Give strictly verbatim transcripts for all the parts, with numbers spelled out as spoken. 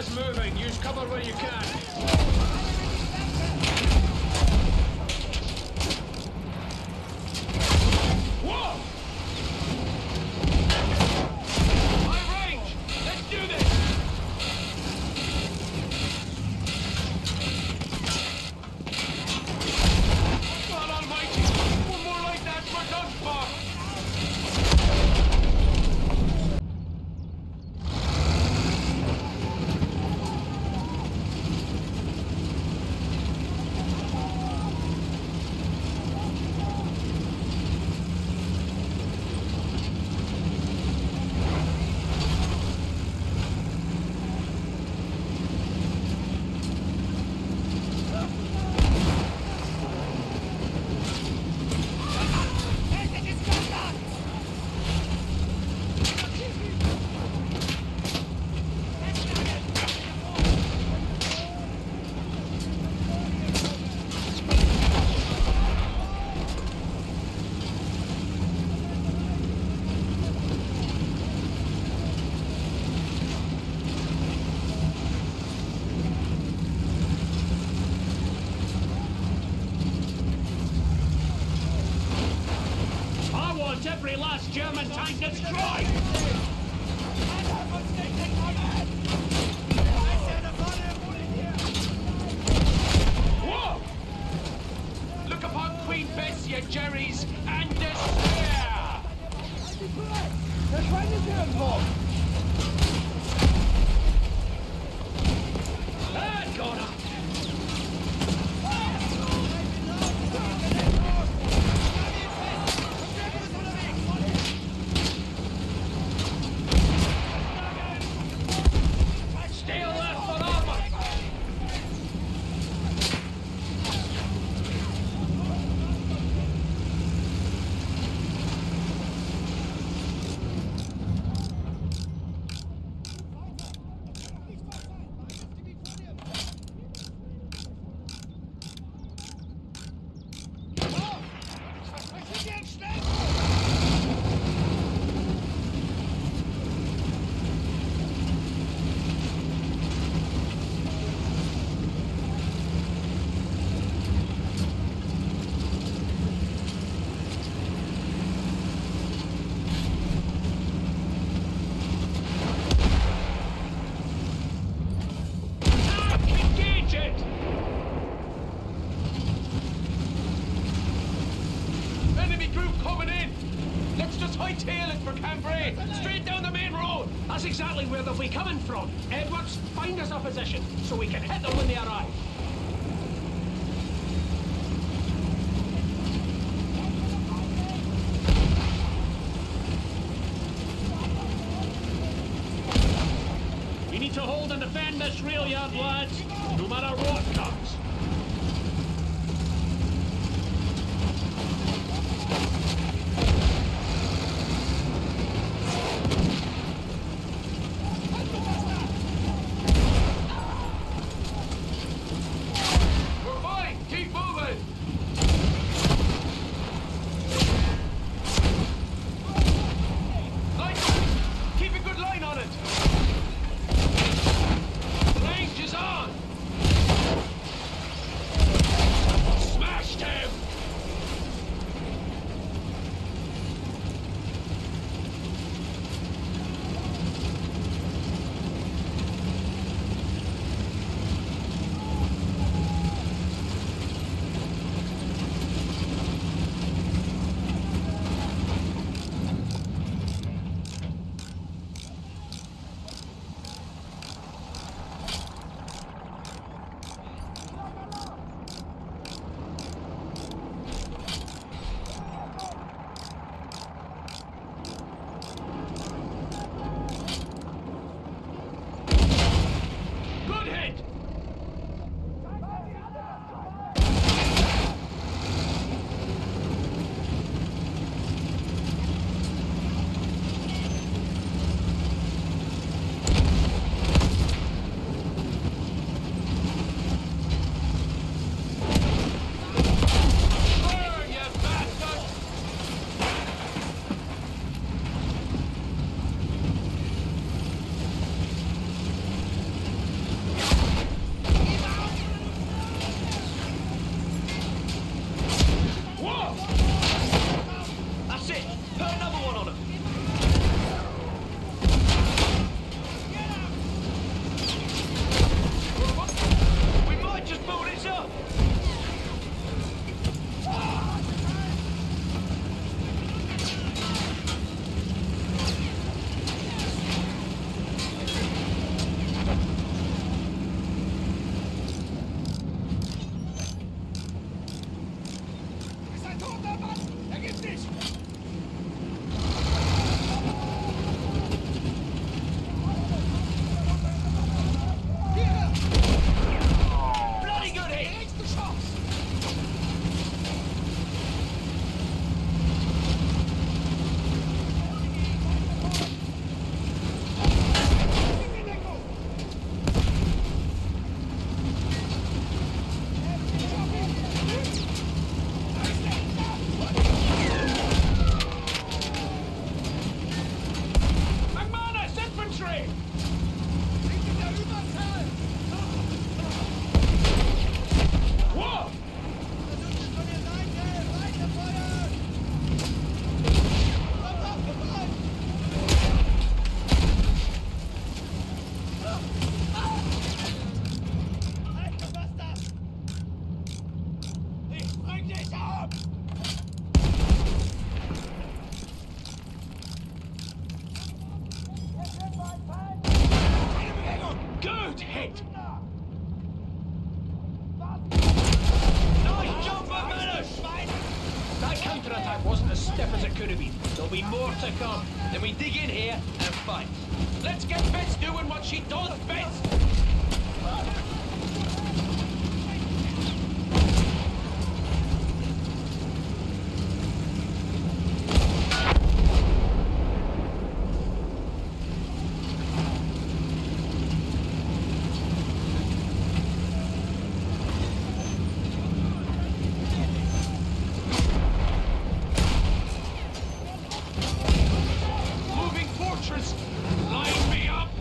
Enemy's moving. Use cover where you can. Whoa! High range! Let's do this! God almighty! One more like that, we're done for! Every last German tank destroyed! Whoa! Look upon Queen Bess, ye Jerrys, and despair! They're trying to do it, Bob! Ah, got her! That's exactly where they'll be coming from. Edwards, find us a position so we can hit them when they arrive. We need to hold and defend this railyard, lads, no matter what comes. hit! Nice job, McManus! That counter-attack wasn't as stiff as it could have been. There'll be more to come. Then we dig in here and fight. Let's get Bets doing what she does best! Line me up!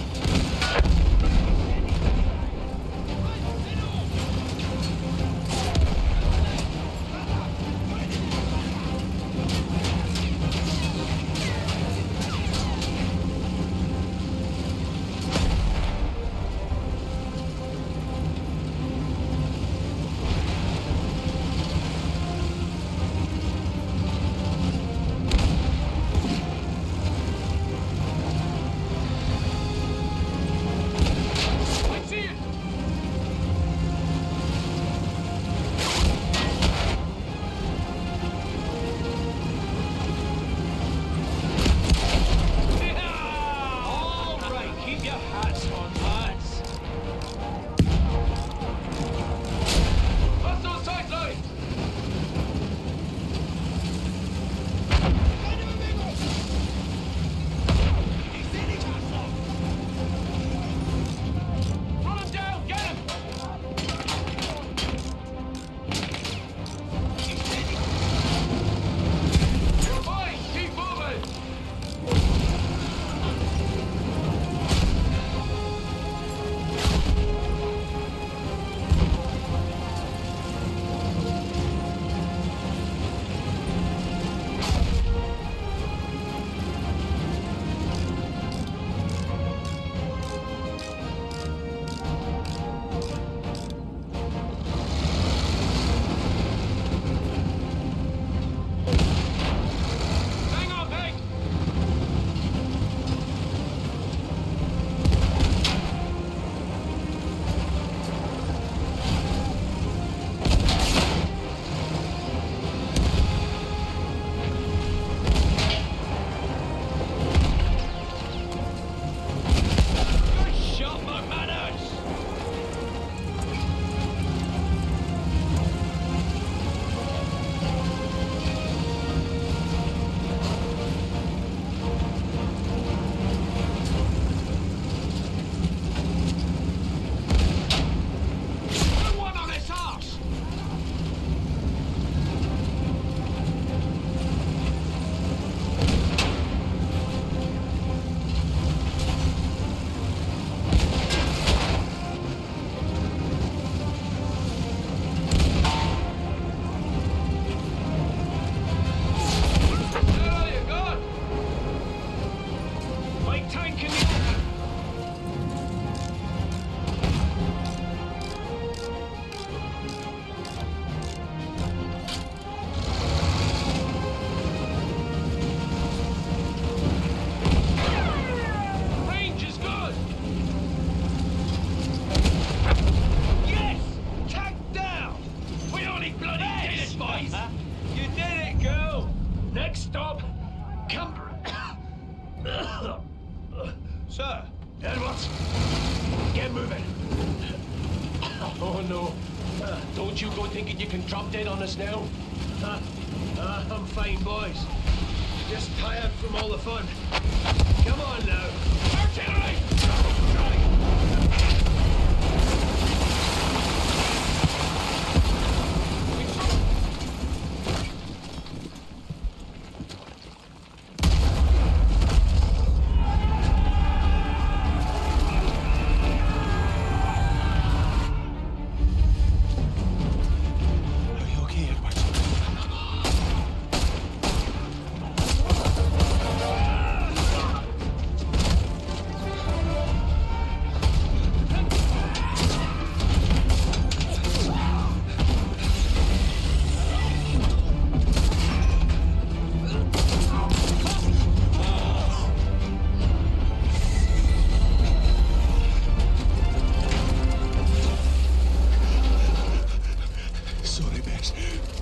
Sir! Edwards! Get moving! Oh no. Uh, don't you go thinking you can drop dead on us now. Uh, uh, I'm fine, boys. Just tired from all the fun. Come on now. Artillery! Yes.